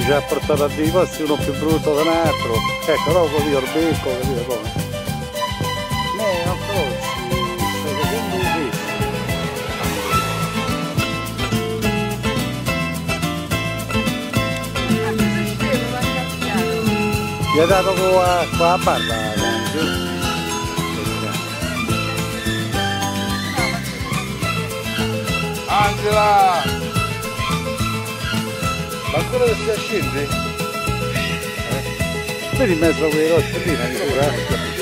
Ci ha portato a dei posti uno più brutto che un altro. Ecco, no, così Orbecco, capito come? Non conosci, stai facendo un questo. Gli ha dato qua a barba, giusto? Angela! Ma ancora che stai a scendere? Vedi in mezzo a quelle rocce lì, una misura?